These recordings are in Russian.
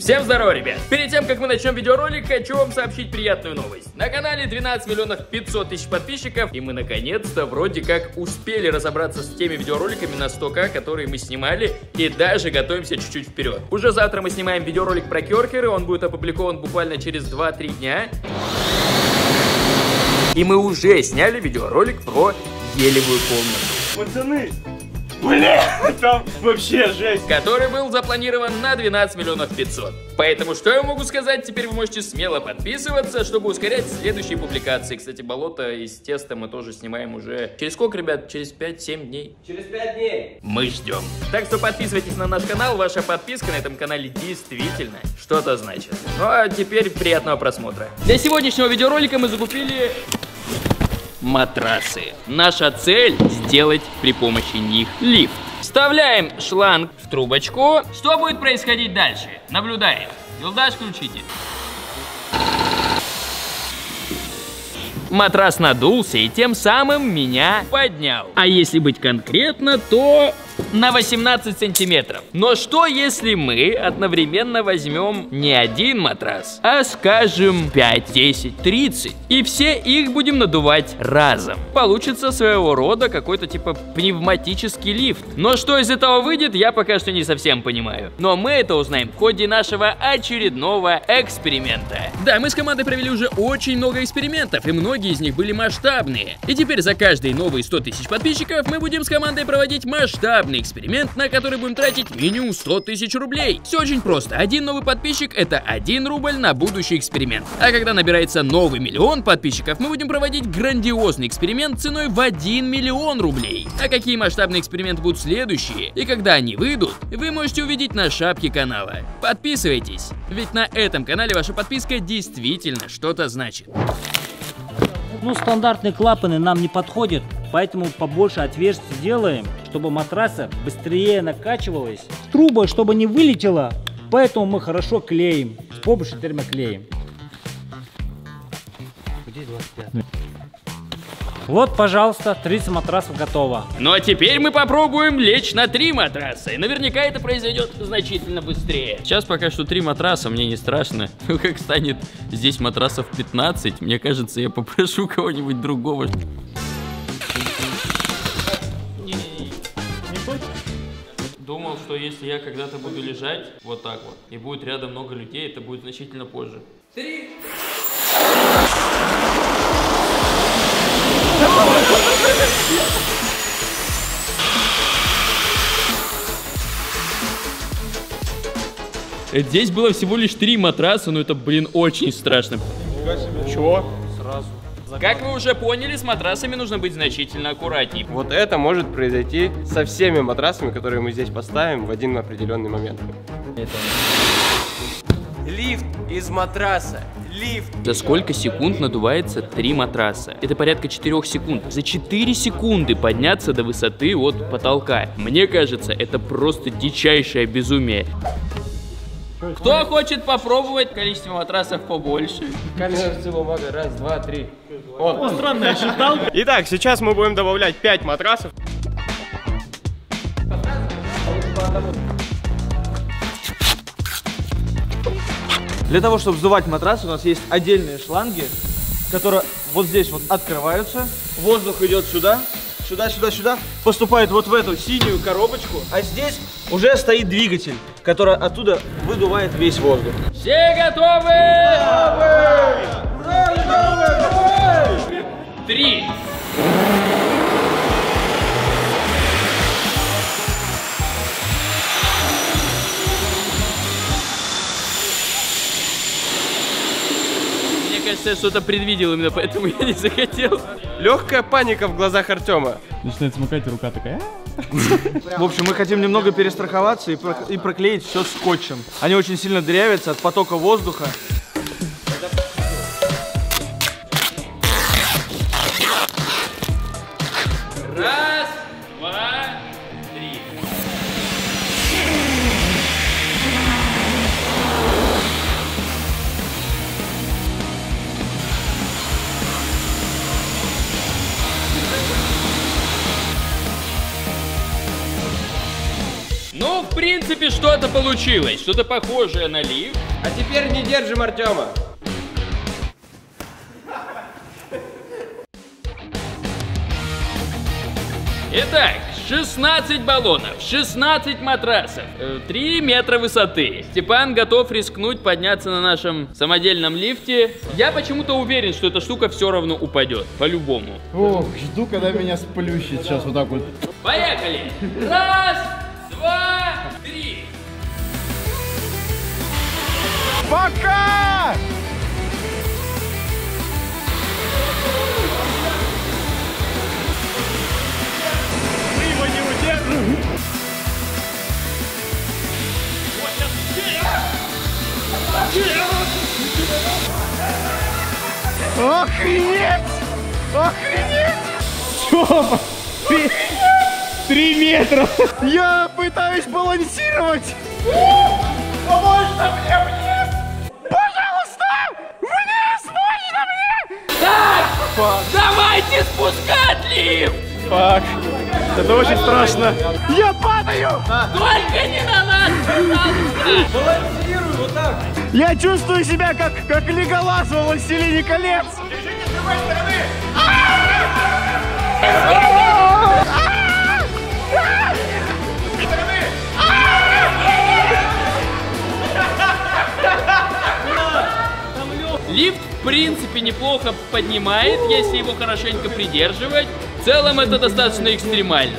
Всем здорово, ребят! Перед тем, как мы начнем видеоролик, хочу вам сообщить приятную новость. На канале 12 миллионов 500 тысяч подписчиков, и мы наконец-то вроде как успели разобраться с теми видеороликами на 100к, которые мы снимали, и даже готовимся чуть-чуть вперед. Уже завтра мы снимаем видеоролик про Керкеры, он будет опубликован буквально через 2-3 дня. И мы уже сняли видеоролик про гелевую комнату. Пацаны, бля, там вообще жесть. Который был запланирован на 12 миллионов 500. Поэтому что я могу сказать? Теперь вы можете смело подписываться, чтобы ускорять следующие публикации. Кстати, болото из теста мы тоже снимаем уже через сколько, ребят? Через 5-7 дней? Через 5 дней. Мы ждем. Так что подписывайтесь на наш канал. Ваша подписка на этом канале действительно что-то значит. Ну а теперь приятного просмотра. Для сегодняшнего видеоролика мы закупили матрасы. Наша цель сделать при помощи них лифт. Вставляем шланг в трубочку. Что будет происходить дальше? Наблюдаем. Юлдаш, включите. Матрас надулся и тем самым меня поднял. А если быть конкретно, то на 18 сантиметров. Но что если мы одновременно возьмем не один матрас, а скажем 5, 10, 30, и все их будем надувать разом? Получится своего рода какой-то типа пневматический лифт. Но что из этого выйдет, я пока что не совсем понимаю. Но мы это узнаем в ходе нашего очередного эксперимента. Да, мы с командой провели уже очень много экспериментов, и многие из них были масштабные. И теперь за каждые новые 100 тысяч подписчиков мы будем с командой проводить масштабный эксперимент, на который будем тратить минимум 100 тысяч рублей. Все очень просто. Один новый подписчик — это 1 рубль на будущий эксперимент. А когда набирается новый миллион подписчиков, мы будем проводить грандиозный эксперимент ценой в 1 миллион рублей. А какие масштабные эксперименты будут следующие и когда они выйдут, вы можете увидеть на шапке канала. Подписывайтесь, ведь на этом канале ваша подписка действительно что-то значит. Ну, стандартные клапаны нам не подходят, поэтому побольше отверстий делаем, чтобы матраса быстрее накачивалась. Труба, чтобы не вылетела, поэтому мы хорошо клеим, с помощью термоклеем. Где 25? Вот, пожалуйста, 30 матрасов готово. Ну а теперь мы попробуем лечь на 3 матраса. И наверняка это произойдет значительно быстрее. Сейчас пока что 3 матраса, мне не страшно. Но как станет здесь матрасов 15, мне кажется, я попрошу кого-нибудь другого. Думал, что если я когда-то буду лежать вот так вот, и будет рядом много людей, это будет значительно позже. 3. Здесь было всего лишь 3 матраса, но это, блин, очень страшно. Чего? Сразу. Как вы уже поняли, с матрасами нужно быть значительно аккуратнее. Вот это может произойти со всеми матрасами, которые мы здесь поставим в один определенный момент. Лифт из матраса. Лифт. За сколько секунд надувается 3 матраса? Это порядка 4 секунд. За 4 секунды подняться до высоты от потолка. Мне кажется, это просто дичайшее безумие. Кто хочет попробовать количество матрасов побольше? Камера, бумага. Раз, два, 3. О, странно, я считал. Итак, сейчас мы будем добавлять 5 матрасов. Для того, чтобы вздувать матрас, у нас есть отдельные шланги, которые вот здесь вот открываются. Воздух идет сюда, сюда, сюда, сюда, поступает вот в эту синюю коробочку, а здесь уже стоит двигатель, который оттуда выдувает весь воздух. Все готовы? 3. Мне кажется, я что-то предвидел именно, поэтому я не захотел. Легкая паника в глазах Артема. Начинает смыкать, рука такая. В общем, мы хотим немного перестраховаться и проклеить все скотчем. Они очень сильно дырявятся от потока воздуха. Раз, два, 3. Ну, в принципе, принципе, что-то получилось. Что-то похожее на лифт. А теперь не держим Артема. Итак, 16 баллонов, 16 матрасов, 3 метра высоты. Степан готов рискнуть подняться на нашем самодельном лифте. Я почему-то уверен, что эта штука все равно упадет, по-любому. Ох, жду, когда меня сплющит сейчас вот так вот. Поехали! Раз, два, три. Пока! Мы его не удержим. Охренеть! Охренеть! Чё? 3 метра! Я пытаюсь балансировать! Можно мне вниз? Пожалуйста! Вниз! Можно мне? Так, давайте спускать лифт! Фак. Это очень страшно. Я падаю! Только не на нас, пожалуйста! Балансируй вот так. Я чувствую себя как Леголас во «Властелине колец». Держите с другой стороны! Лифт, в принципе, неплохо поднимает, если его хорошенько придерживать. В целом, это достаточно экстремально.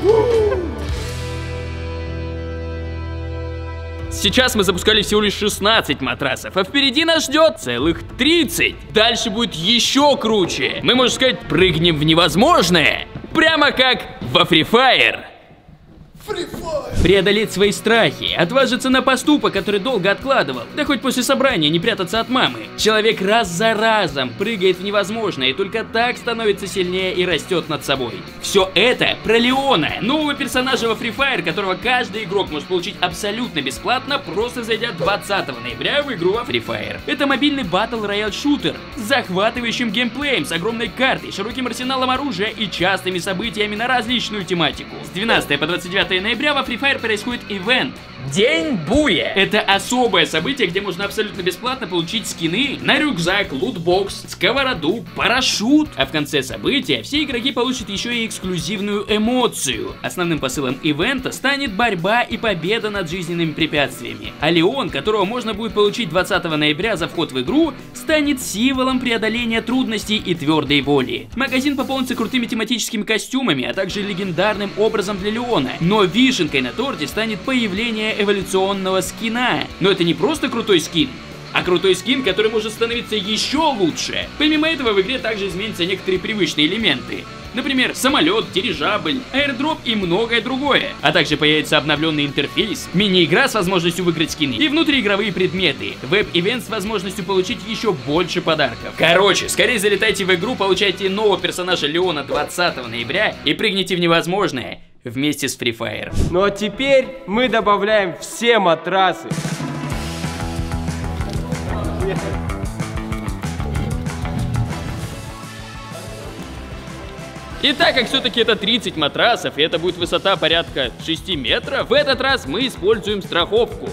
Сейчас мы запускали всего лишь 16 матрасов, а впереди нас ждет целых 30. Дальше будет еще круче. Мы, можно сказать, прыгнем в невозможное. Прямо как во Free Fire. Преодолеть свои страхи, отважиться на поступок, который долго откладывал, да хоть после собрания не прятаться от мамы. Человек раз за разом прыгает в невозможное и только так становится сильнее и растет над собой. Все это про Леона, нового персонажа во Free Fire, которого каждый игрок может получить абсолютно бесплатно, просто зайдя 20 ноября в игру во Free Fire. Это мобильный батл роял шутер с захватывающим геймплеем, с огромной картой, широким арсеналом оружия и частыми событиями на различную тематику. С 12 по 29 ноября во Free Fire происходит ивент День Буя. Это особое событие, где можно абсолютно бесплатно получить скины на рюкзак, лутбокс, сковороду, парашют. А в конце события все игроки получат еще и эксклюзивную эмоцию. Основным посылом ивента станет борьба и победа над жизненными препятствиями. А Леон, которого можно будет получить 20 ноября за вход в игру, станет символом преодоления трудностей и твердой воли. Магазин пополнится крутыми тематическими костюмами, а также легендарным образом для Леона. Но вишенкой на торте станет появление эволюционного скина. Но это не просто крутой скин, а крутой скин, который может становиться еще лучше. Помимо этого в игре также изменятся некоторые привычные элементы. Например, самолет, дирижабль, аирдроп и многое другое. А также появится обновленный интерфейс, мини-игра с возможностью выиграть скины и внутриигровые предметы, веб-ивент с возможностью получить еще больше подарков. Короче, скорее залетайте в игру, получайте нового персонажа Леона 20 ноября и прыгните в невозможное вместе с Free Fire. Ну а теперь мы добавляем все матрасы. И так как все-таки это 30 матрасов, и это будет высота порядка 6 метров, в этот раз мы используем страховку.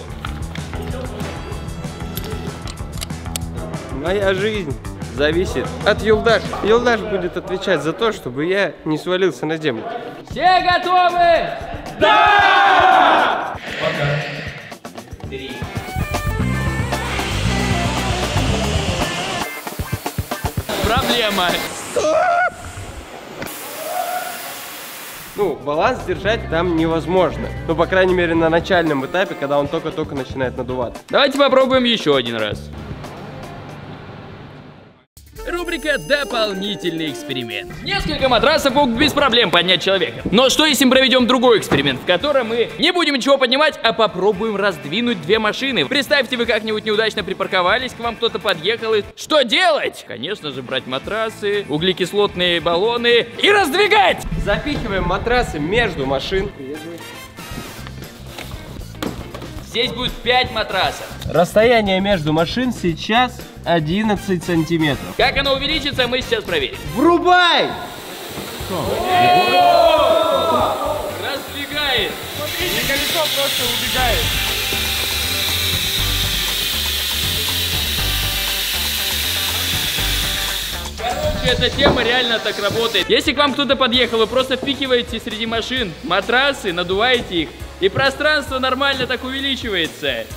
Моя жизнь зависит от Юлдаша. Юлдаш будет отвечать за то, чтобы я не свалился на землю. Все готовы? Да! Пока. 3. Проблема. Ну, баланс держать там невозможно. Ну, по крайней мере, на начальном этапе, когда он только-только начинает надуваться. Давайте попробуем еще один раз. Рубрика «Дополнительный эксперимент». Несколько матрасов могут без проблем поднять человека. Но что если мы проведем другой эксперимент, в котором мы не будем ничего поднимать, а попробуем раздвинуть две машины? Представьте, вы как-нибудь неудачно припарковались, к вам кто-то подъехал и... Что делать? Конечно же, брать матрасы, углекислотные баллоны и раздвигать! Запихиваем матрасы между машин. Здесь будет 5 матрасов. Расстояние между машин сейчас 11 сантиметров. Как оно увеличится, мы сейчас проверим. Врубай! Раздвигает. И колесо просто убегает. Эта тема реально так работает. Если к вам кто-то подъехал, вы просто впихиваете среди машин матрасы, надуваете их, и пространство нормально так увеличивается.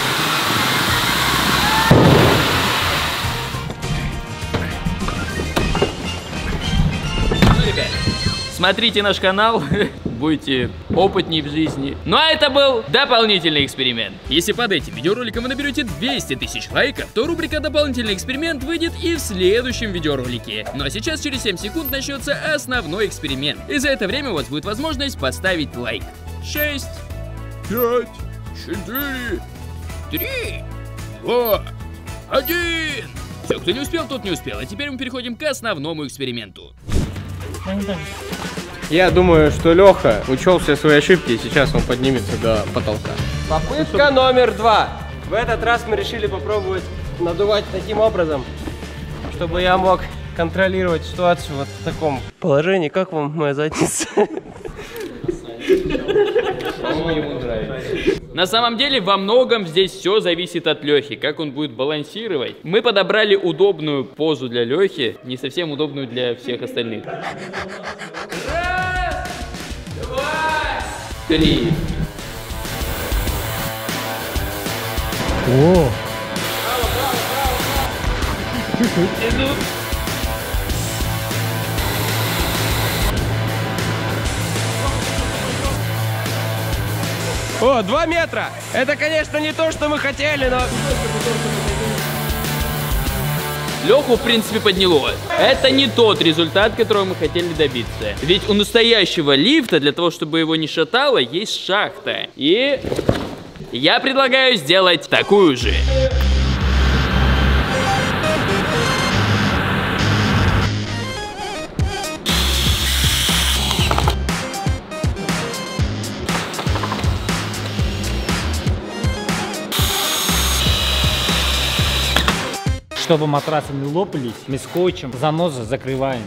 Ну, ребят, смотрите наш канал, будете опытнее в жизни. Ну а это был дополнительный эксперимент. Если под этим видеороликом вы наберете 200 тысяч лайков, то рубрика «Дополнительный эксперимент» выйдет и в следующем видеоролике. Ну а сейчас через 7 секунд начнется основной эксперимент. И за это время у вас будет возможность поставить лайк. 6, 5, 4, 3, 2, 1. Все, кто не успел, тот не успел. А теперь мы переходим к основному эксперименту. Я думаю, что Леха учел все свои ошибки, и сейчас он поднимется до потолка. Попытка номер 2. В этот раз мы решили попробовать надувать таким образом, чтобы я мог контролировать ситуацию вот в таком положении. Как вам моя задница? На самом деле, во многом здесь все зависит от Лехи, как он будет балансировать. Мы подобрали удобную позу для Лехи, не совсем удобную для всех остальных. 3. О! О, 2 метра! Это, конечно, не то, что мы хотели, но... Леху, в принципе, подняло. Это не тот результат, которого мы хотели добиться. Ведь у настоящего лифта, для того, чтобы его не шатало, есть шахта. И я предлагаю сделать такую же. Чтобы матрасы не лопались, мы скотчем занос закрываем.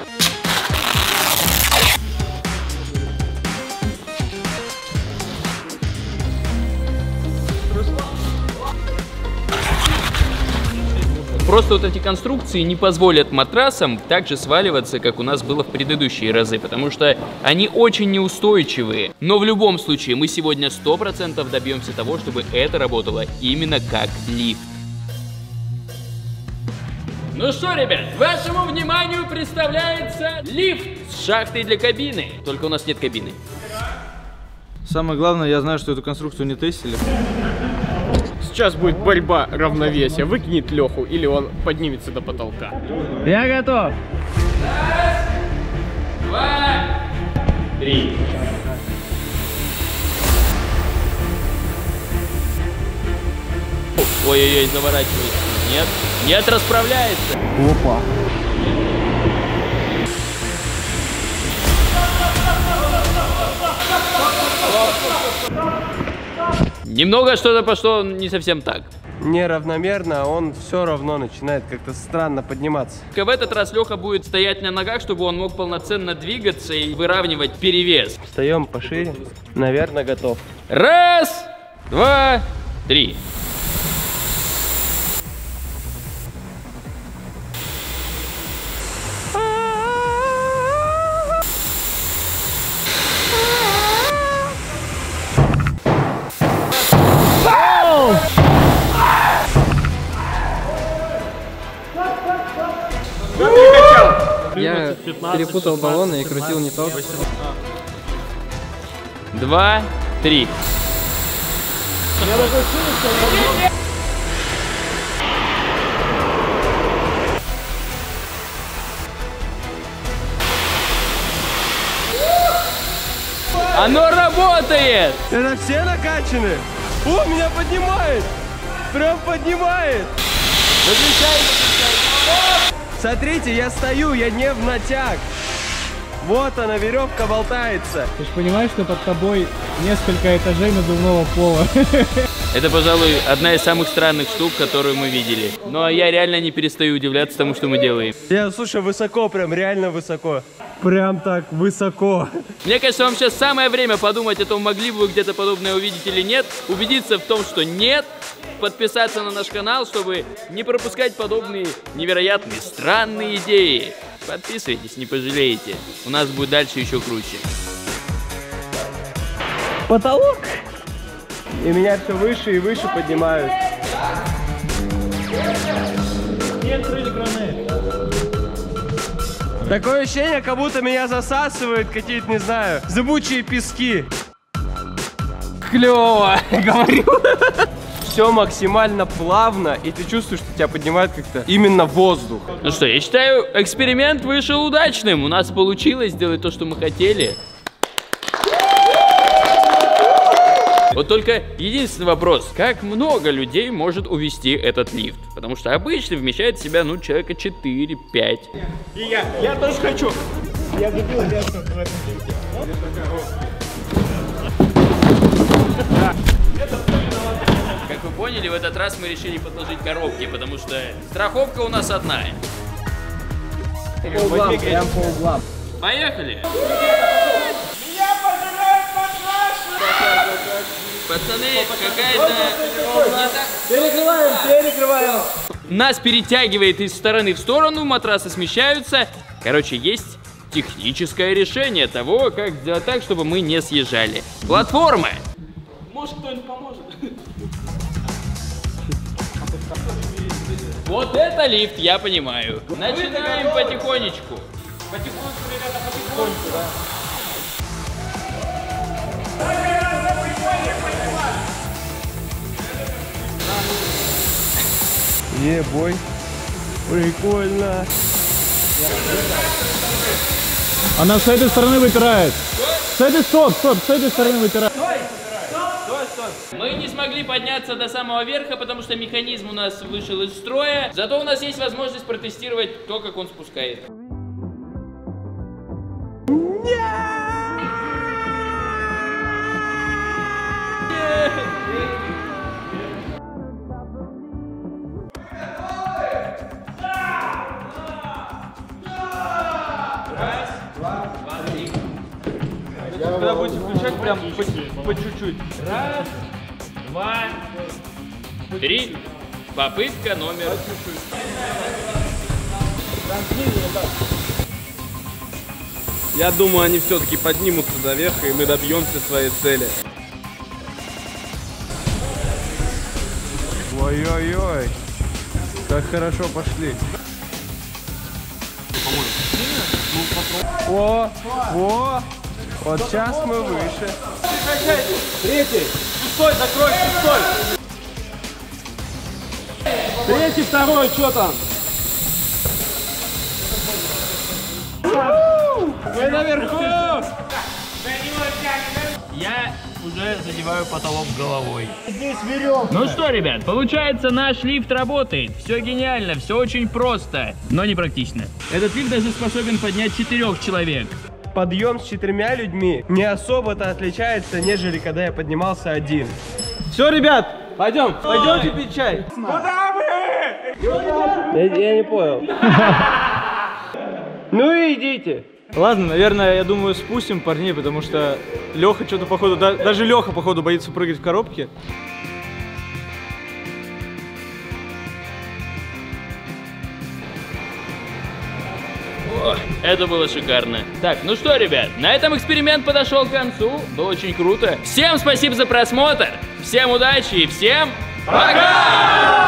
Просто вот эти конструкции не позволят матрасам так же сваливаться, как у нас было в предыдущие разы, потому что они очень неустойчивые. Но в любом случае мы сегодня 100% добьемся того, чтобы это работало именно как лифт. Ну что, ребят, вашему вниманию представляется лифт с шахтой для кабины. Только у нас нет кабины. Самое главное, я знаю, что эту конструкцию не тестили. Сейчас будет борьба равновесия. Выкинет Леху, или он поднимется до потолка. Я готов. 2, 3. Ой-ой-ой, заворачивается. Нет, нет, расправляется. Опа. Немного что-то пошло не совсем так. Неравномерно, он все равно начинает как-то странно подниматься. В этот раз Леха будет стоять на ногах, чтобы он мог полноценно двигаться и выравнивать перевес. Встаем пошире. Наверное, готов. 1, 2, 3. Я перепутал баллоны и крутил не то. 2, 3. Оно работает! Это все накачаны? О, меня поднимает! Прям поднимает! Смотрите, я стою, я не в натяг. Вот она, веревка болтается. Ты же понимаешь, что под тобой несколько этажей надувного пола. Это, пожалуй, одна из самых странных штук, которую мы видели. Но я реально не перестаю удивляться тому, что мы делаем. Я, слушай, высоко, прям реально высоко. прям так высоко. Мне кажется, вам сейчас самое время подумать о том, могли бы вы где-то подобное увидеть или нет. Убедиться в том, что нет. Подписаться на наш канал, чтобы не пропускать подобные невероятные, странные идеи. Подписывайтесь, не пожалеете. У нас будет дальше еще круче. Потолок. И меня все выше и выше поднимают. Такое ощущение, как будто меня засасывают какие-то, не знаю, зыбучие пески. Клево, говорю. Все максимально плавно, и ты чувствуешь, что тебя поднимает как-то именно воздух. Ну что, я считаю, эксперимент вышел удачным. У нас получилось сделать то, что мы хотели. Вот только единственный вопрос, как много людей может увести этот лифт? Потому что обычно вмещает в себя, ну, человека 4-5. И я тоже хочу. Я дебил, я в этом лифте. Как вы поняли, в этот раз мы решили подложить коробки, потому что страховка у нас одна. По углам, прям по углам. Поехали! Пацаны, какая-то... Перекрываем. Нас перетягивает из стороны в сторону, матрасы смещаются. Короче, есть техническое решение того, как сделать так, чтобы мы не съезжали. Платформы! Может, кто-нибудь поможет? Вот это лифт, я понимаю. Начинаем потихонечку. Потихоньку, ребята, потихоньку, да. Ебой. Прикольно. Она с этой стороны выпирает. С этой, стоп, с этой стороны выпирает. Мы не смогли подняться до самого верха, потому что механизм у нас вышел из строя. Зато у нас есть возможность протестировать то, как он спускает. Когда будете включать, прям по чуть-чуть. Раз, два, три. Попытка номер. Я думаю, они все-таки поднимутся до верха, и мы добьемся своей цели. Ой-ой-ой, как хорошо пошли. О, вот сейчас мы выше. Третий. Пустой, закрой, пустой. Третий, второй, что там? Мы наверху! Я уже задеваю потолок головой. Ну что, ребят, получается, наш лифт работает. Все гениально, все очень просто, но не практично. Этот лифт даже способен поднять 4 человек. Подъем с 4 людьми не особо-то отличается, нежели когда я поднимался один. Все, ребят, пойдемте пить чай. Куда вы? Я не понял. Ну и идите. Ладно, наверное, я думаю, спустим парней, потому что Леха что-то походу, даже Леха походу боится прыгать в коробке. О, это было шикарно. Так, ну что, ребят, на этом эксперимент подошел к концу. Было очень круто. Всем спасибо за просмотр. Всем удачи и всем пока!